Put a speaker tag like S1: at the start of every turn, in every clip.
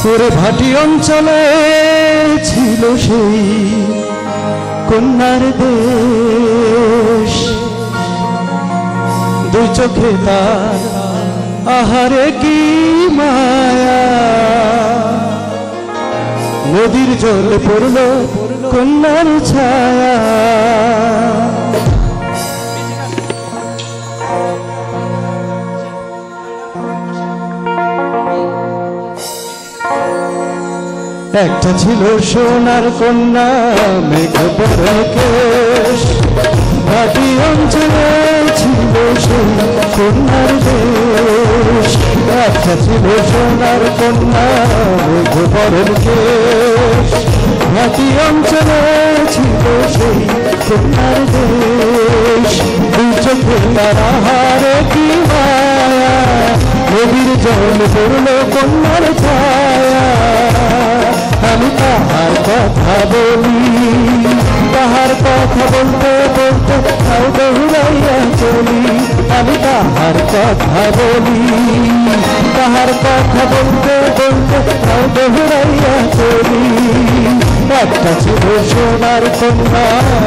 S1: তোরে ভাটি অঞ্চলে ছিল সেই কন্যার দেশ, দুই চোখে তার আহারে কি মায়া, নদীর জল পড়ল কন্যার ছায়া। একটা ছিল সোনার কন্যা মেঘ পরা কেশ, ভাটি অঞ্চলে ছিল সেই কন্যার দেশ। একটা ছিল সোনার কন্যা মেঘ পরা কেশ, ভাটি অঞ্চলে ছিল সেই কন্যার দেশ। দুই চোখে তার আহারে কি মায়া, নদীর জল পড়ল কন্যার ছায়া। আমি তাহার কথা বলি, তাহার কথা বলতে বলতে তাও দৌড়াইয়া চলি। আমি তাহার কথা বলি, তাহার কথা বলতে বলতে তাও দৌড়াইয়া চলি। একটা ছিল সোনার কন্যা,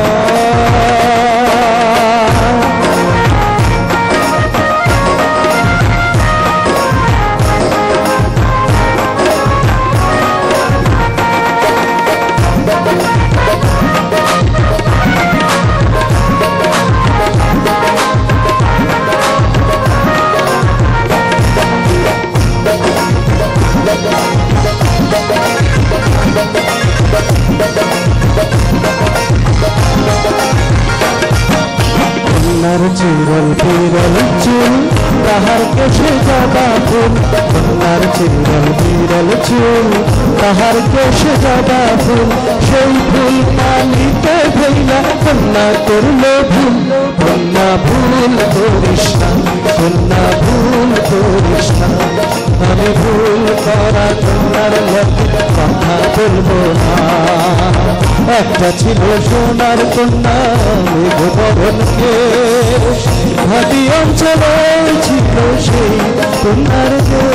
S1: কন্যার চিরল বিরল চুল, তাহার কেশে জবা ফুল। কন্যার চিরল বিরল চুল, তাহার কেশে জবা ফুল। সেই ফুল পানিতে ফেলা কন্যা করল ভুল। কন্যা ভুল করিস না, কন্যা ভুল করিস না। আমি ভুল করা কন্যার লোকে কথা বলবো না। একটা ছিল সোনার কন্যা মেঘ বরণ কেশ, ভাটি অঞ্চলে ছিল সেই কন্যার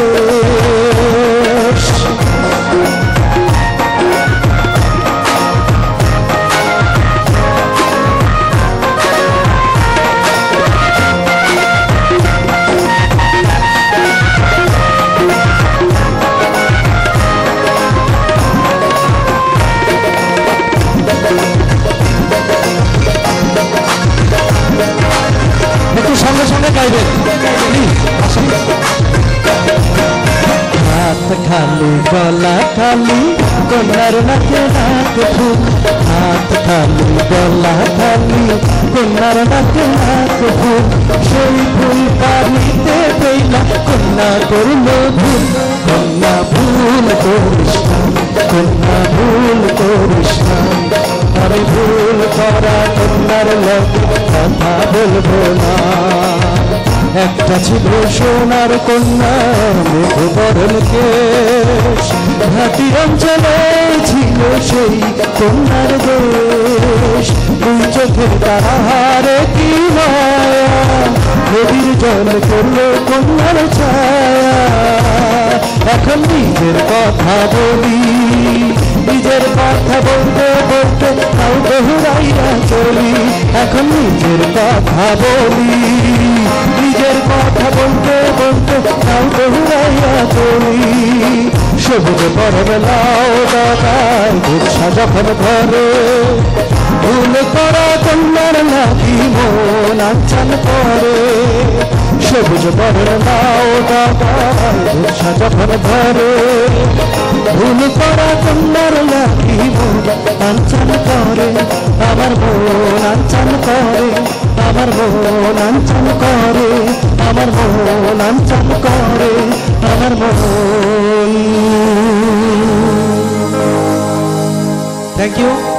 S1: দেশ। একটু সঙ্গে সঙ্গে গাইবেন। হাত খালি গলা খালি কন্যার নাকে নাক ফুল। হাত খালি গলা খালি কন্যার নাকে নাক ফুল। সেই ফুল পানিতে পেলা কন্যা করল ভুল। কন্যা ভুল করিস না, কন্যা ভুল করিস না। আমি ভুল করা কন্যার লোকে কথা বলবো না। একটা ছিল সোনার কন্যা মেঘ বরণ কেশ, ভাটি অঞ্চলে ছিল সেই কন্যার দেশ। দুই চোখে তার আহারে কি মায়া, নদীর জল করল কন্যার ছায়া। এখন নিজের কথা বলি, নিজের কথা বলতে বলতে তাও দৌড়াইয়া চলি। এখন নিজের কথা বলি, নিজের কথা বলতে বলতে তাও দৌড়াইয়া চলি। সবুজ পরবে লাউ ডাকায় উৎসা যখন ধরে, ভুল করা কন্যার লাগি মন আচ্ছান করে। সবুজ পরবে লাউ ডাকায় উৎসা যখন ধরে, ভুল করা কন্যার লাগি মন আচ্ছান করে। আমার মন আচ্ছান করে, আমার মন আঞ্চন করে, আমার মন আঞ্চন করে, আমার মন। Thank you.